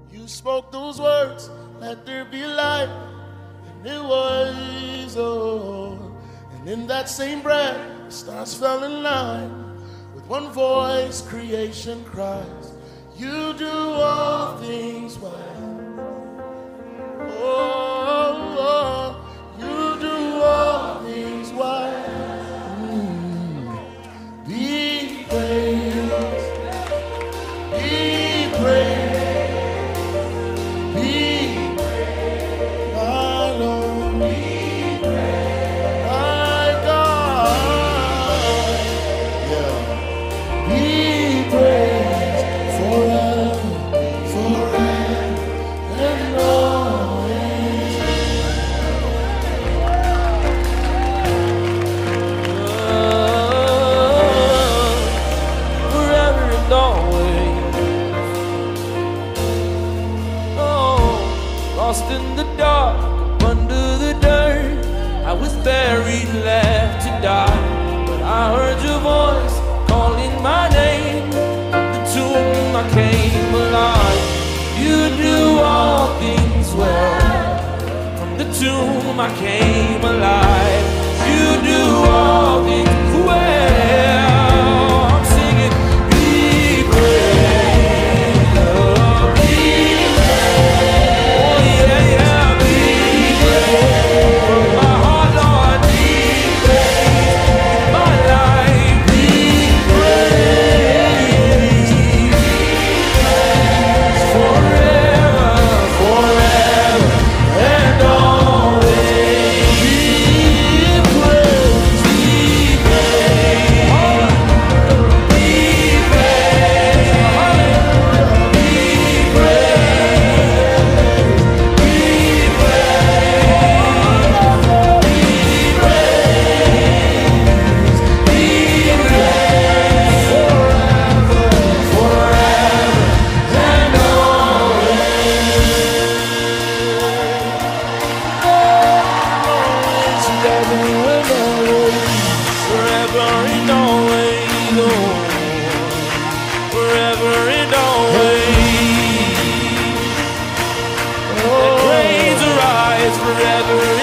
You spoke those words, let there be light, and it was, oh. And in that same breath, the stars fell in line. With one voice, creation cries, you do all things well. Oh, you do all things well. Be praised, be praised, be praised, my Lord, be praised, my God, yeah. Be praised forever, forever, and always. Forever and always. Oh, lost in the dark, under the dirt, I was buried, left to die. But I heard your voice calling my name. From the tomb I came alive. You do all things well. From the tomb I came alive. You do all things well. I'm singing, be praised, oh, be praised. Oh yeah, yeah, be praised. From my heart, Lord, be praised. My life, be praised. Forever, forever, and always. Be praised, be praised, be praised, be praised, be forever and always, oh, forever and always. Let praise arise forever